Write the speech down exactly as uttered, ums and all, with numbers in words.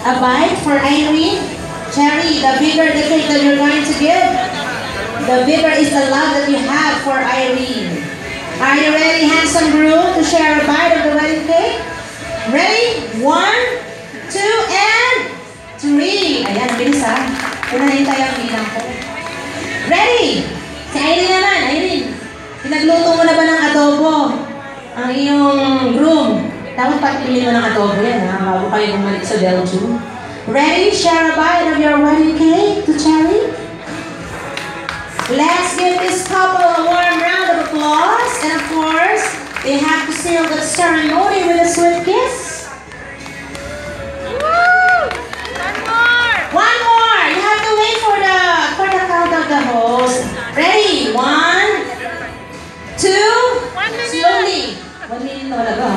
a bite for Irene? Cherry, the bigger the cake that you're going to give, the bigger is the love that you have for Irene. Are you ready, handsome groom, to share a bite of the wedding cake? Ready? One, two, and three. Ayan, bilis ha. Pinahintay ang bilang ko. Ready? Si Irene naman, Irene. Pinagluto mo na ba ng adobo ang iyong groom? Dapat patipilin mo ng adobo yan ha, bago kayo bumalik sa Belgium. Ready? Share a bite of your wedding cake to Cherry? Let's give this couple a warm round of applause. And of course, they have to seal the ceremony with a sweet kiss. Woo! One more! One more! You have to wait for the, for the count of the host. Ready? One, two, One minute. slowly. One minute na talaga ha.